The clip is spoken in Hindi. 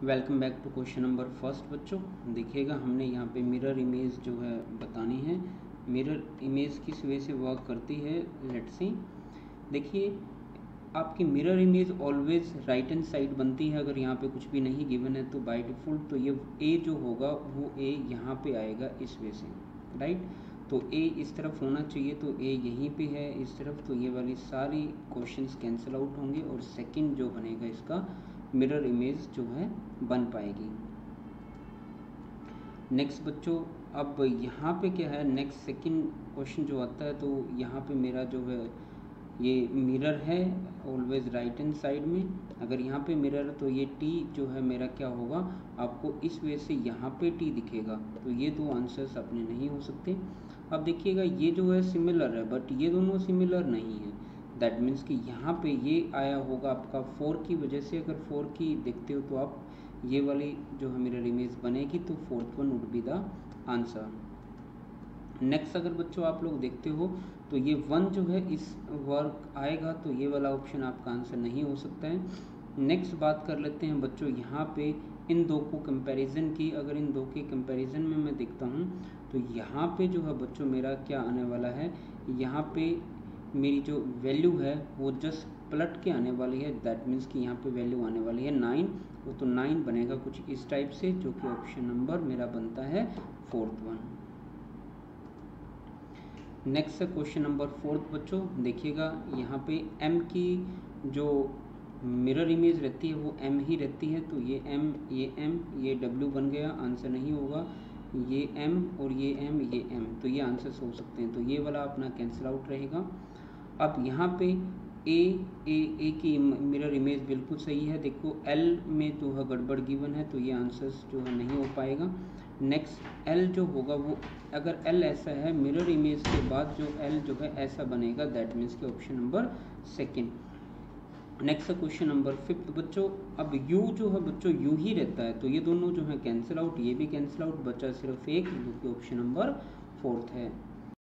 Welcome back to question number first बच्चों। देखिएगा हमने यहाँ पे मिरर इमेज जो है बतानी है। मिरर इमेज किस वे से वर्क करती है, लेट्स सी। देखिए आपकी mirror image always right hand side बनती है। अगर यहाँ पे कुछ भी नहीं गिवन है तो बाय डिफ़ॉल्ट तो ये ए जो होगा वो ए यहाँ पे आएगा इस वे से, राइट। तो ए इस तरफ होना चाहिए, तो ए यहीं पे है इस तरफ, तो ये वाली सारी क्वेश्चंस कैंसिल आउट होंगे और सेकंड जो बनेगा इसका मिरर इमेज जो है बन पाएगी। नेक्स्ट बच्चों, अब यहाँ पे क्या है, नेक्स्ट सेकंड क्वेश्चन जो आता है, तो यहाँ पे मेरा जो है ये मिरर है ऑलवेज राइट हैंड साइड में। अगर यहाँ पे मिरर है तो ये टी जो है मेरा क्या होगा, आपको इस वे से यहाँ पे टी दिखेगा। तो ये दो आंसर्स अपने नहीं हो सकते। अब देखिएगा ये जो है सिमिलर है, बट ये दोनों सिमिलर नहीं है। दैट मीन्स कि यहाँ पे ये आया होगा आपका 4 की वजह से। अगर 4 की देखते हो तो आप ये वाली जो है मिरर इमेज बनेगी, तो fourth one would be the answer. Next अगर बच्चों आप लोग देखते हो तो ये 1 जो है इस वर्क आएगा, तो ये वाला ऑप्शन आपका आंसर नहीं हो सकता है। नेक्स्ट बात कर लेते हैं बच्चों यहाँ पे इन दो को कंपैरिजन की। अगर इन दो के कंपैरिजन में मैं देखता हूँ तो यहाँ पे जो है बच्चों मेरा क्या आने वाला है, यहाँ पे मेरी जो वैल्यू है वो जस्ट पलट के आने वाली है। दैट मीन्स कि यहाँ पे वैल्यू आने वाली है 9, वो तो 9 बनेगा कुछ इस टाइप से, जो कि ऑप्शन नंबर मेरा बनता है फोर्थ वन। नेक्स्ट है क्वेश्चन नंबर फोर्थ बच्चों। देखिएगा यहाँ पे m की जो मिरर इमेज रहती है वो m ही रहती है, तो ये m ये w बन गया, आंसर नहीं होगा। ये m और ये m ये m, तो ये आंसर्स हो सकते हैं, तो ये वाला अपना कैंसिल आउट रहेगा। अब यहाँ पे ए की मिरर इमेज बिल्कुल सही है। देखो L में जो है गड़बड़ गिवन है, तो ये आंसर्स जो है नहीं हो पाएगा। नेक्स्ट L जो होगा वो, अगर L ऐसा है मिरर इमेज के बाद जो L जो है ऐसा बनेगा, दैट मीन्स कि option number second. Next question number fifth बच्चों। अब U जो है बच्चों U ही रहता है, तो ये दोनों जो है कैंसिल आउट, ये भी कैंसिल आउट, बचा सिर्फ एक, जो कि ऑप्शन नंबर फोर्थ है।